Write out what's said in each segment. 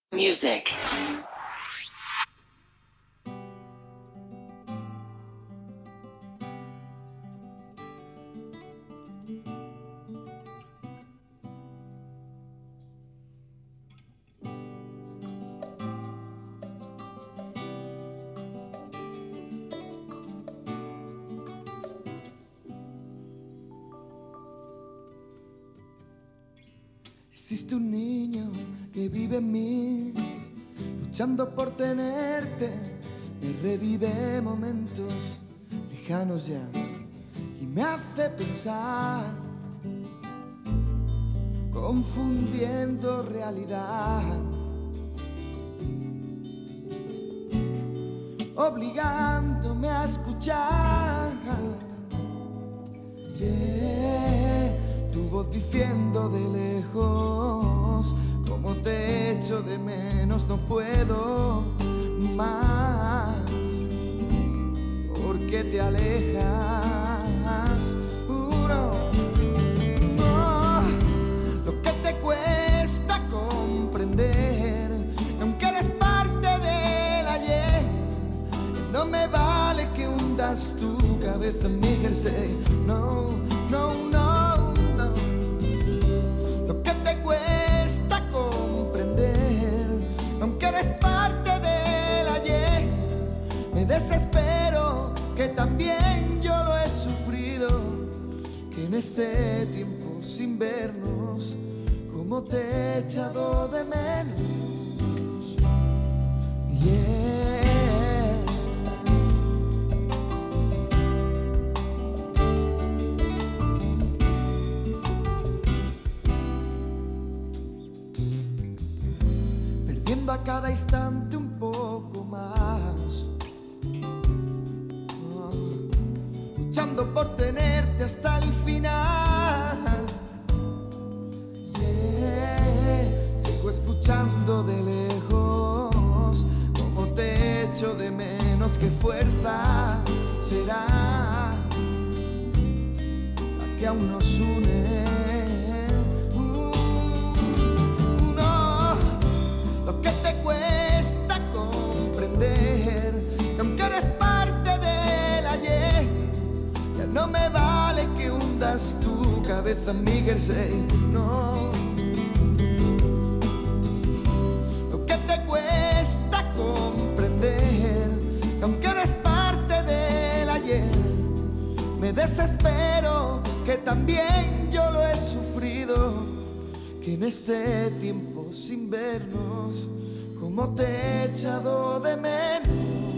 Music. Existe un niño que vive en mí, luchando por tenerte, me revive momentos lejanos ya y me hace pensar, confundiendo realidad, obligándome a escuchar. Tu voz diciendo de lejos, como te echo de menos, no puedo más, porque te alejas. No, lo que te cuesta comprender, aunque eres parte del ayer, no me vale que hundas tu cabeza en mi jersey. No, no, no. Desespero, que también yo lo he sufrido, que en este tiempo sin vernos, como te he echado de menos. Perdiendo a cada instante un poco más, luchando por tenerte hasta el final. Sigo escuchando de lejos, como te echo de menos. Qué fuerza será la que aún nos une. Lo que te cuesta comprender, aunque eres parte del ayer, no me vale que hundas tu cabeza en mi jersey. No. Lo que te cuesta comprender, aunque eres parte del ayer, me desespero, que también yo lo he sufrido, que en este tiempo sin vernos, como te he echado de menos.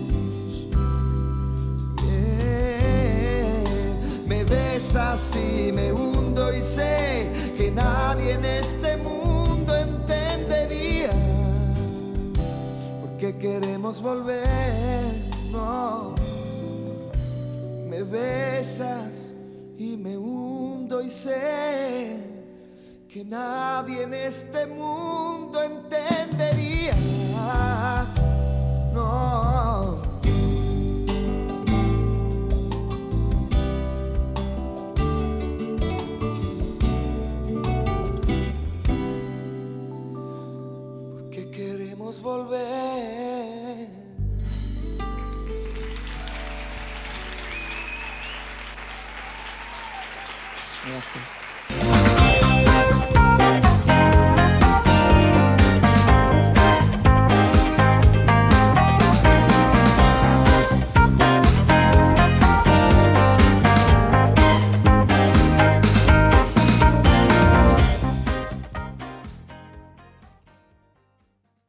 Besas y me hundo y sé que nadie en este mundo entendería por qué queremos volver. No, me besas y me hundo y sé que nadie en este mundo entendería. No. Queremos volver. Gracias.